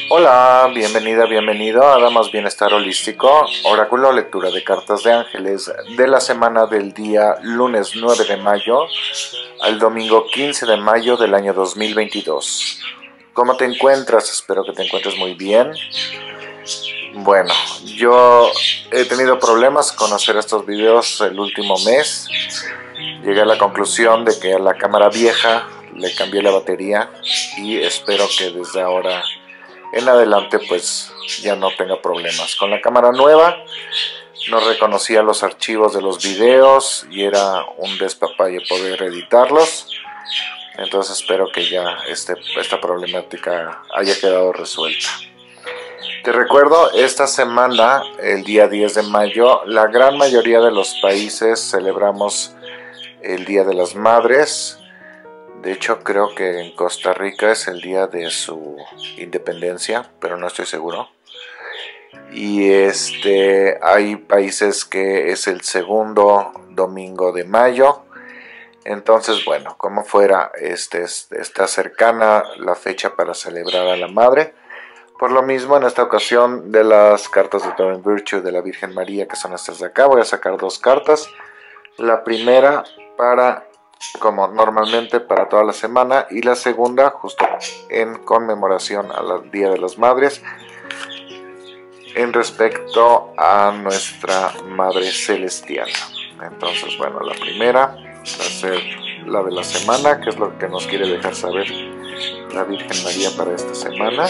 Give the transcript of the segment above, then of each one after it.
Hola, bienvenida, bienvenido a Damas Bienestar Holístico, oráculo lectura de cartas de ángeles de la semana del día lunes 9 de mayo al domingo 15 de mayo del año 2022. ¿Cómo te encuentras? Espero que te encuentres muy bien. Bueno, yo he tenido problemas con hacer estos videos el último mes. Llegué a la conclusión de que a la cámara vieja le cambié la batería y espero que desde ahora en adelante pues ya no tenga problemas. Con la cámara nueva no reconocía los archivos de los videos y era un despapalle poder editarlos. Entonces espero que ya esta problemática haya quedado resuelta. Te recuerdo, esta semana, el día 10 de mayo, la gran mayoría de los países celebramos el Día de las Madres. De hecho, creo que en Costa Rica es el día de su independencia, pero no estoy seguro. Y hay países que es el segundo domingo de mayo. Entonces, bueno, como fuera, está cercana la fecha para celebrar a la madre. Por lo mismo, en esta ocasión, de las cartas de Doreen Virtue de la Virgen María, que son estas de acá, voy a sacar dos cartas. La primera como normalmente para toda la semana, y la segunda justo en conmemoración al Día de las Madres, en respecto a nuestra Madre Celestial. Entonces, bueno, la primera va a ser la de la semana, que es lo que nos quiere dejar saber la Virgen María para esta semana.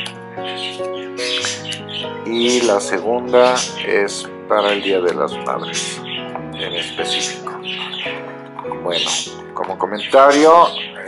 Y la segunda es para el Día de las Madres en específico. Bueno, como comentario,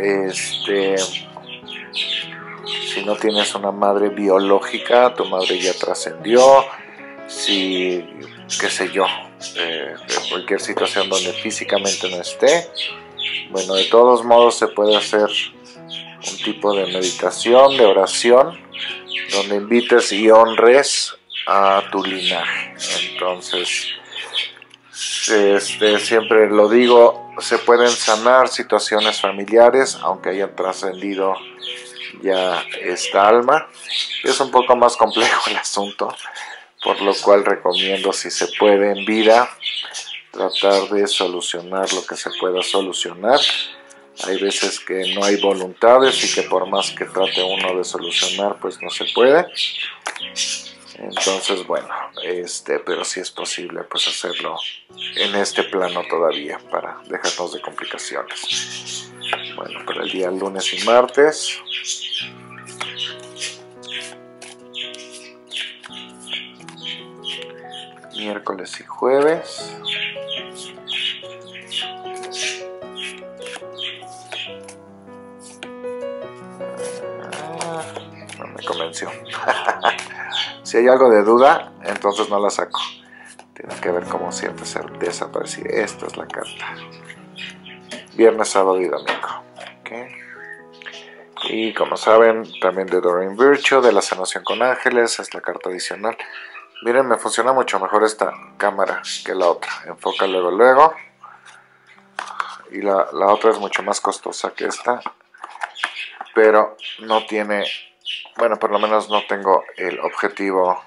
si no tienes una madre biológica, tu madre ya trascendió, si, qué sé yo, de cualquier situación donde físicamente no esté, bueno, de todos modos se puede hacer un tipo de meditación, de oración, donde invites y honres a tu linaje. Entonces, siempre lo digo, se pueden sanar situaciones familiares aunque hayan trascendido ya esta alma. Es un poco más complejo el asunto, por lo cual recomiendo, si se puede en vida, tratar de solucionar lo que se pueda solucionar. Hay veces que no hay voluntades y que por más que trate uno de solucionar, pues no se puede. Entonces, bueno, pero sí es posible pues hacerlo en este plano todavía para dejarnos de complicaciones. Bueno, para el día lunes y martes, miércoles y jueves, no me convenció. Si hay algo de duda, entonces no la saco. Tiene que ver como siempre desaparecer. Esta es la carta. Viernes, sábado y domingo. ¿Okay? Y como saben, también de Doreen Virtue, de la sanación con ángeles, es la carta adicional. Miren, me funciona mucho mejor esta cámara que la otra. Enfoca luego. Y la otra es mucho más costosa que esta. Pero no tiene... Bueno, por lo menos no tengo el objetivo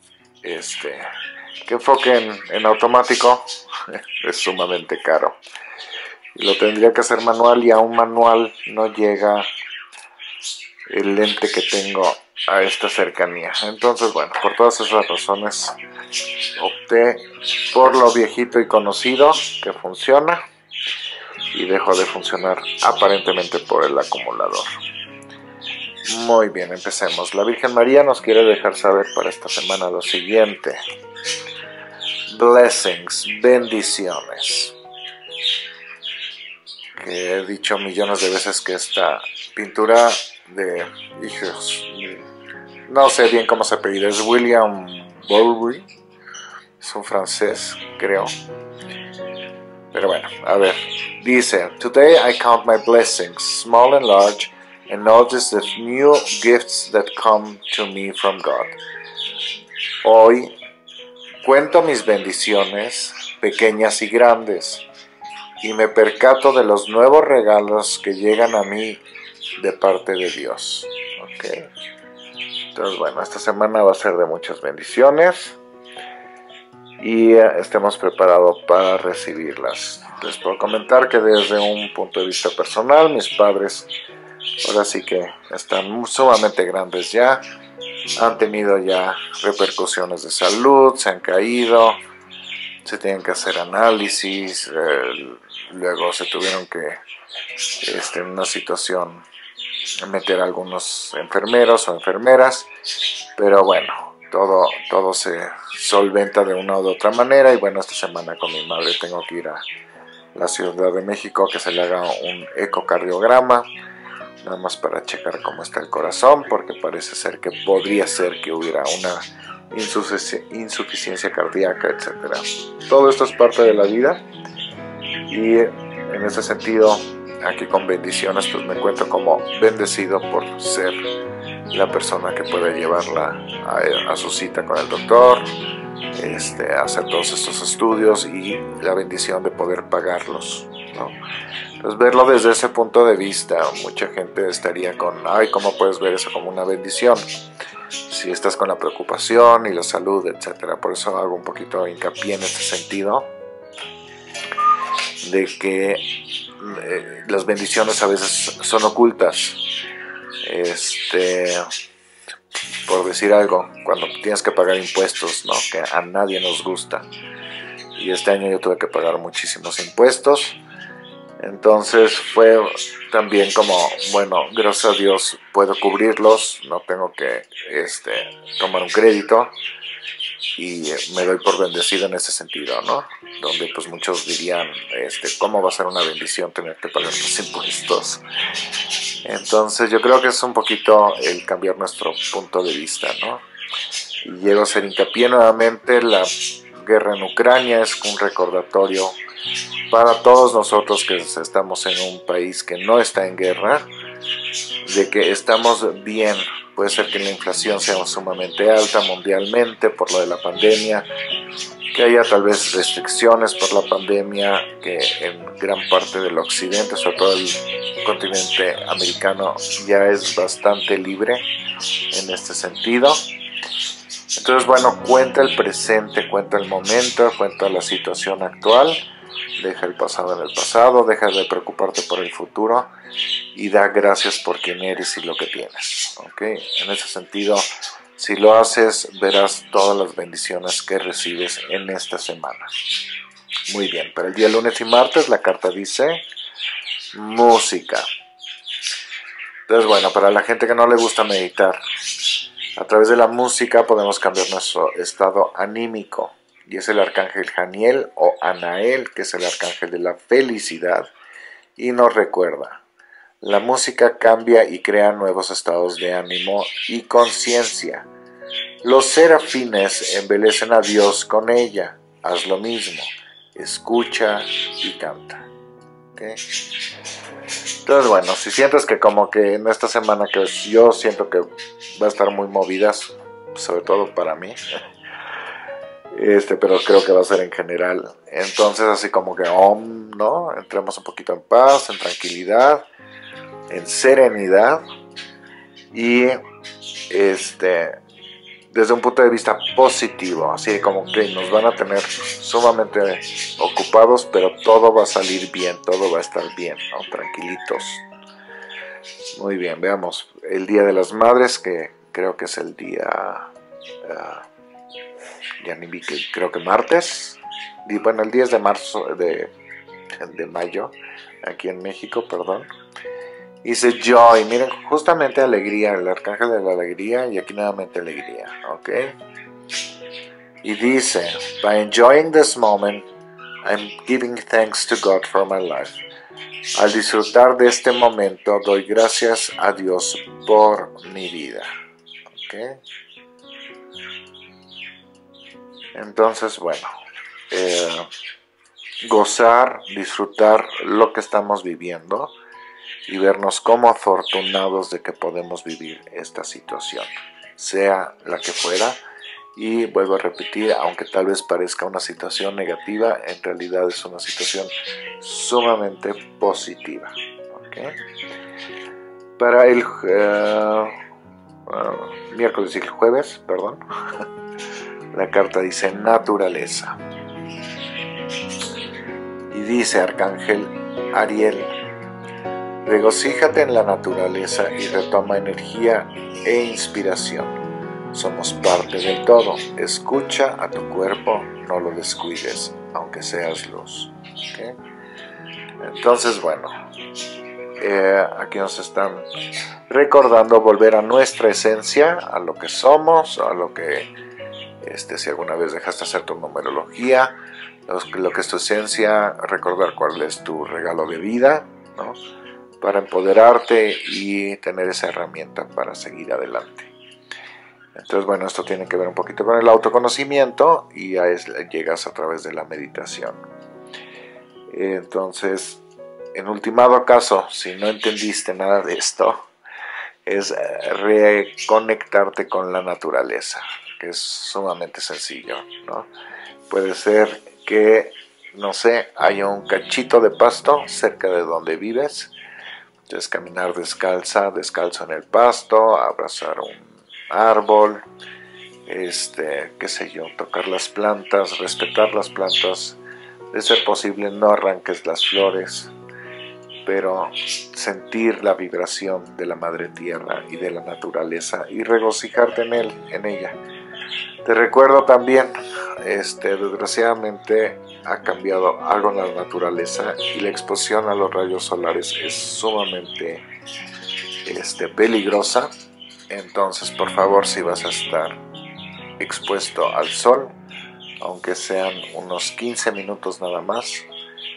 que enfoque en automático. Es sumamente caro. Y lo tendría que hacer manual, y a un manual no llega el lente que tengo a esta cercanía. Entonces, bueno, por todas esas razones opté por lo viejito y conocido, que funciona, y dejo de funcionar aparentemente por el acumulador. Muy bien, empecemos. La Virgen María nos quiere dejar saber para esta semana lo siguiente: blessings, bendiciones. Que he dicho millones de veces que esta pintura de hijos, no sé bien cómo se apellida, es William Bowery, es un francés, creo. Pero bueno, a ver, dice: Today I count my blessings, small and large, and notice the new gifts that come to me from God. Hoy cuento mis bendiciones, pequeñas y grandes, y me percato de los nuevos regalos que llegan a mí de parte de Dios. ¿Okay? Entonces, bueno, esta semana va a ser de muchas bendiciones y estemos preparados para recibirlas. Les puedo comentar que desde un punto de vista personal, mis padres ahora sí que están sumamente grandes ya, han tenido ya repercusiones de salud, se han caído, se tienen que hacer análisis, luego se tuvieron que, en una situación, meter a algunos enfermeros o enfermeras, pero bueno, todo se solventa de una u otra manera. Y bueno, esta semana con mi madre tengo que ir a la Ciudad de México a que se le haga un ecocardiograma, nada más para checar cómo está el corazón, porque parece ser que podría ser que hubiera una insuficiencia cardíaca, etcétera. Todo esto es parte de la vida y en ese sentido, aquí con bendiciones, pues me encuentro como bendecido por ser la persona que puede llevarla a su cita con el doctor, hacer todos estos estudios y la bendición de poder pagarlos, ¿no? Entonces, verlo desde ese punto de vista, mucha gente estaría con, ay, ¿cómo puedes ver eso como una bendición? Si estás con la preocupación y la salud, etcétera. Por eso hago un poquito hincapié en este sentido, de que las bendiciones a veces son ocultas. Por decir algo, cuando tienes que pagar impuestos, ¿no? Que a nadie nos gusta. Y este año yo tuve que pagar muchísimos impuestos. Entonces fue también como, bueno, gracias a Dios puedo cubrirlos, no tengo que tomar un crédito y me doy por bendecido en ese sentido, ¿no? Donde pues muchos dirían, ¿cómo va a ser una bendición tener que pagar los impuestos? Entonces yo creo que es un poquito el cambiar nuestro punto de vista, ¿no? Y llego a hacer hincapié nuevamente, la guerra en Ucrania es un recordatorio para todos nosotros que estamos en un país que no está en guerra, de que estamos bien. Puede ser que la inflación sea sumamente alta mundialmente por lo de la pandemia, que haya tal vez restricciones por la pandemia, que en gran parte del occidente, sobre todo el continente americano, ya es bastante libre en este sentido. Entonces, bueno, cuenta el presente, cuenta el momento, cuenta la situación actual. Deja el pasado en el pasado, deja de preocuparte por el futuro y da gracias por quien eres y lo que tienes, ¿ok? En ese sentido, si lo haces, verás todas las bendiciones que recibes en esta semana. Muy bien, para el día lunes y martes la carta dice música. Entonces, bueno, para la gente que no le gusta meditar, a través de la música podemos cambiar nuestro estado anímico. Y es el arcángel Janiel o Anael, que es el arcángel de la felicidad, y nos recuerda, la música cambia y crea nuevos estados de ánimo y conciencia. Los serafines embelecen a Dios con ella. Haz lo mismo, escucha y canta. ¿Okay? Entonces, bueno, si sientes que como que en esta semana que yo siento que va a estar muy movidas, sobre todo para mí, pero creo que va a ser en general. Entonces, así como que, ¿no? Entremos un poquito en paz, en tranquilidad, en serenidad y, desde un punto de vista positivo, así como que nos van a tener sumamente ocupados, pero todo va a salir bien, todo va a estar bien, ¿no? Tranquilitos. Muy bien, veamos el Día de las Madres, que creo que es el día... ya ni vi, que creo que martes, y bueno, el 10 de marzo de mayo aquí en México, perdón. Dice Joy, miren, justamente alegría, el arcángel de la alegría, y aquí nuevamente alegría, ¿ok? Y dice, by enjoying this moment, I'm giving thanks to God for my life. Al disfrutar de este momento, doy gracias a Dios por mi vida, ¿ok? Entonces, bueno, gozar, disfrutar lo que estamos viviendo y vernos como afortunados de que podemos vivir esta situación, sea la que fuera. Y vuelvo a repetir, aunque tal vez parezca una situación negativa, en realidad es una situación sumamente positiva, ¿okay? Para el miércoles y el jueves, perdón. La carta dice naturaleza. Y dice Arcángel Ariel: regocíjate en la naturaleza y retoma energía e inspiración. Somos parte del todo. Escucha a tu cuerpo, no lo descuides, aunque seas luz. ¿Okay? Entonces, bueno, aquí nos están recordando volver a nuestra esencia, a lo que somos, a lo que, si alguna vez dejaste hacer tu numerología, lo que es tu esencia, recordar cuál es tu regalo de vida, ¿no? Para empoderarte y tener esa herramienta para seguir adelante. Entonces, bueno, esto tiene que ver un poquito con el autoconocimiento y llegas a través de la meditación. Entonces, en ultimado caso, si no entendiste nada de esto, es reconectarte con la naturaleza, que es sumamente sencillo, ¿no? Puede ser que, no sé, haya un cachito de pasto cerca de donde vives. Entonces, caminar descalzo en el pasto, abrazar un árbol, qué sé yo, tocar las plantas, respetar las plantas. De ser posible, no arranques las flores, pero sentir la vibración de la madre tierra y de la naturaleza y regocijarte en ella. Te recuerdo también, desgraciadamente ha cambiado algo en la naturaleza y la exposición a los rayos solares es sumamente peligrosa. Entonces, por favor, si vas a estar expuesto al sol, aunque sean unos 15 minutos nada más,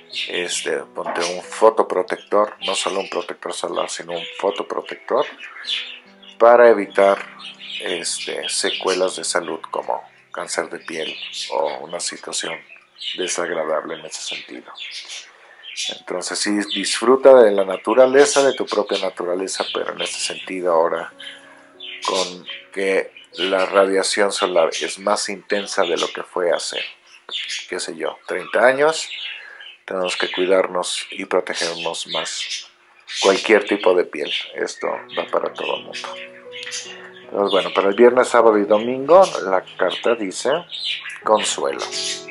ponte un fotoprotector, no solo un protector solar, sino un fotoprotector, para evitar secuelas de salud como cáncer de piel o una situación desagradable en ese sentido. Entonces, sí, disfruta de la naturaleza, de tu propia naturaleza, pero en este sentido ahora con que la radiación solar es más intensa de lo que fue hace, qué sé yo, 30 años, tenemos que cuidarnos y protegernos más cualquier tipo de piel. Esto va para todo el mundo. Entonces, bueno, para el viernes, sábado y domingo, la carta dice consuelo.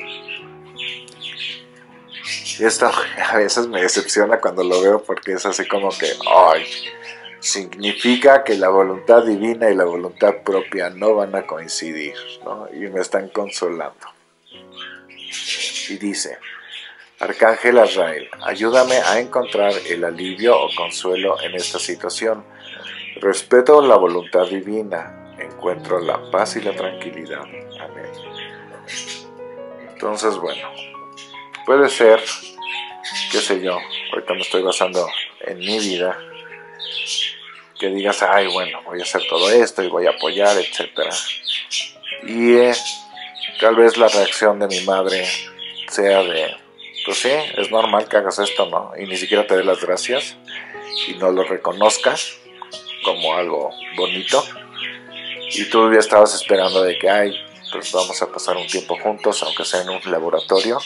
Y esto a veces me decepciona cuando lo veo porque es así como que, ay, significa que la voluntad divina y la voluntad propia no van a coincidir, ¿no? Y me están consolando. Y dice: Arcángel Azrael, ayúdame a encontrar el alivio o consuelo en esta situación. Respeto la voluntad divina, encuentro la paz y la tranquilidad. Amén. Entonces, bueno, puede ser, qué sé yo, ahorita me estoy basando en mi vida, que digas, ay, bueno, voy a hacer todo esto y voy a apoyar, etc. Y tal vez la reacción de mi madre sea de, pues sí, es normal que hagas esto, ¿no? Y ni siquiera te dé las gracias y no lo reconozcas como algo bonito. Y tú ya estabas esperando de que, ay, pues vamos a pasar un tiempo juntos, aunque sea en un laboratorio,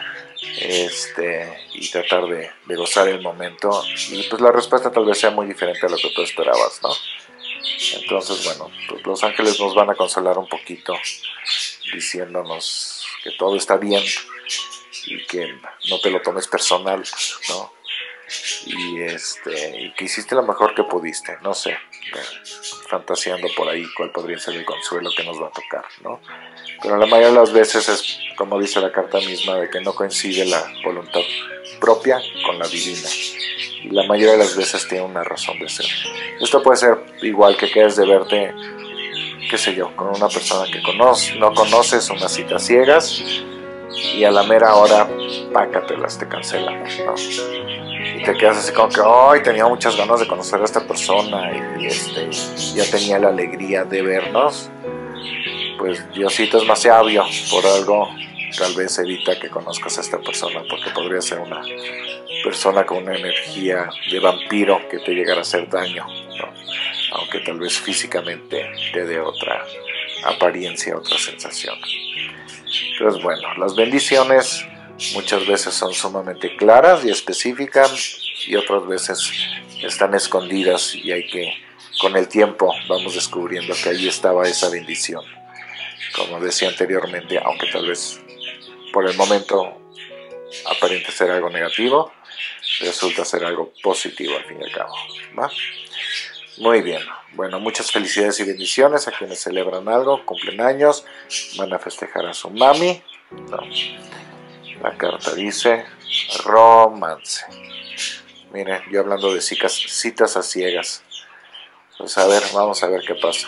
y tratar de gozar el momento. Y pues la respuesta tal vez sea muy diferente a lo que tú esperabas, ¿no? Entonces, bueno, pues los ángeles nos van a consolar un poquito, diciéndonos que todo está bien y que no te lo tomes personal, ¿no? Y que hiciste lo mejor que pudiste, no sé, fantaseando por ahí cuál podría ser el consuelo que nos va a tocar, ¿no? Pero la mayoría de las veces es, como dice la carta misma, de que no coincide la voluntad propia con la divina. Y la mayoría de las veces tiene una razón de ser. Esto puede ser igual que quedes de verte, qué sé yo, con una persona que no conoces, unas citas ciegas, y a la mera hora, pácatelas, te cancelan, ¿no? Y te quedas así como que, ay, tenía muchas ganas de conocer a esta persona y ya tenía la alegría de vernos. Pues Diosito es más sabio, por algo tal vez evita que conozcas a esta persona, porque podría ser una persona con una energía de vampiro que te llegara a hacer daño, ¿no? Aunque tal vez físicamente te dé otra apariencia, otra sensación. Entonces, bueno, las bendiciones muchas veces son sumamente claras y específicas y otras veces están escondidas y hay que con el tiempo vamos descubriendo que ahí estaba esa bendición. Como decía anteriormente, aunque tal vez por el momento aparente ser algo negativo, resulta ser algo positivo al fin y al cabo, ¿va? Muy bien, bueno, muchas felicidades y bendiciones a quienes celebran algo, cumplen años, van a festejar a su mami. No. La carta dice romance. Miren, yo hablando de citas a ciegas. Pues a ver, vamos a ver qué pasa.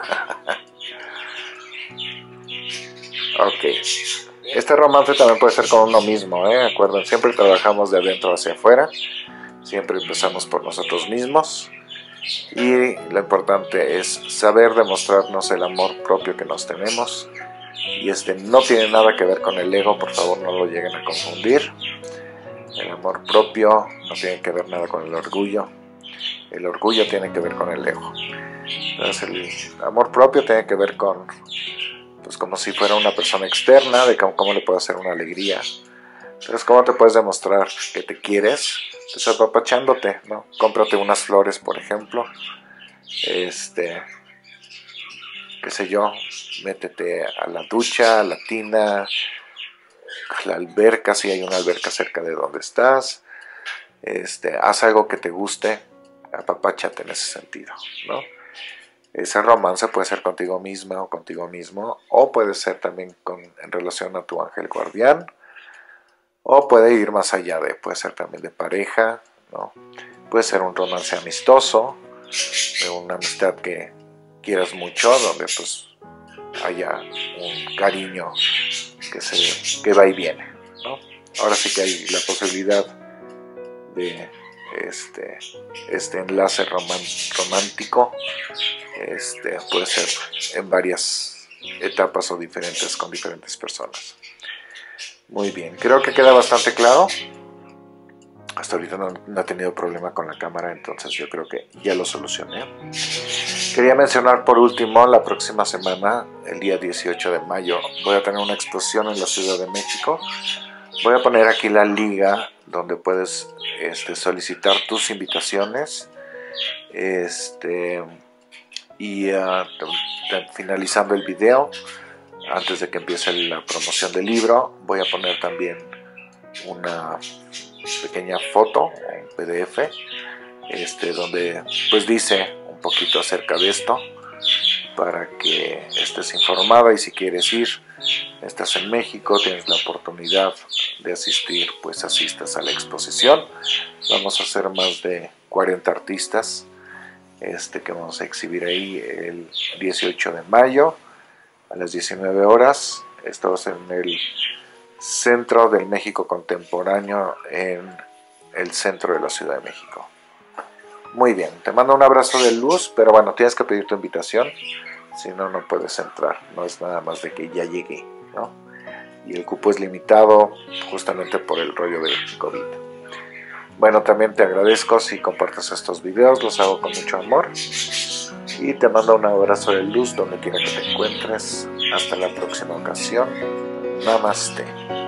Ok. Este romance también puede ser con uno mismo, Acuerden, siempre trabajamos de adentro hacia afuera. Siempre empezamos por nosotros mismos. Y lo importante es saber demostrarnos el amor propio que nos tenemos. Y no tiene nada que ver con el ego, por favor no lo lleguen a confundir. El amor propio no tiene que ver nada con el orgullo. El orgullo tiene que ver con el ego. Entonces el amor propio tiene que ver con, pues como si fuera una persona externa, de cómo le puedo hacer una alegría. Entonces, ¿cómo te puedes demostrar que te quieres? Pues apapachándote, ¿no? Cómprate unas flores, por ejemplo. Qué sé yo, métete a la ducha, a la tina, a la alberca, si hay una alberca cerca de donde estás. Haz algo que te guste, apapáchate en ese sentido, ¿no? Ese romance puede ser contigo misma o contigo mismo, o puede ser también en relación a tu ángel guardián, o puede ir más allá puede ser también de pareja, ¿no? Puede ser un romance amistoso, de una amistad que quieras mucho, donde pues haya un cariño que va y viene, ¿no? Ahora sí que hay la posibilidad de este enlace romántico, puede ser en varias etapas o diferentes con diferentes personas. Muy bien, creo que queda bastante claro. Hasta ahorita no he tenido problema con la cámara, entonces yo creo que ya lo solucioné. Quería mencionar por último, la próxima semana, el día 18 de mayo, voy a tener una exposición en la Ciudad de México. Voy a poner aquí la liga donde puedes solicitar tus invitaciones. Finalizando el video, antes de que empiece la promoción del libro, voy a poner también una pequeña foto, un PDF, donde pues dice un poquito acerca de esto, para que estés informada, y si quieres ir, estás en México, tienes la oportunidad de asistir, pues asistas a la exposición. Vamos a hacer más de 40 artistas que vamos a exhibir ahí el 18 de mayo a las 19 horas. Esto va a ser en el Centro del México Contemporáneo, en el centro de la Ciudad de México. Muy bien, te mando un abrazo de luz, pero bueno, tienes que pedir tu invitación, si no, no puedes entrar. No es nada más de que ya llegué, ¿no? Y el cupo es limitado justamente por el rollo del COVID. Bueno, también te agradezco si compartes estos videos, los hago con mucho amor. Y te mando un abrazo de luz donde quiera que te encuentres. Hasta la próxima ocasión. Namaste.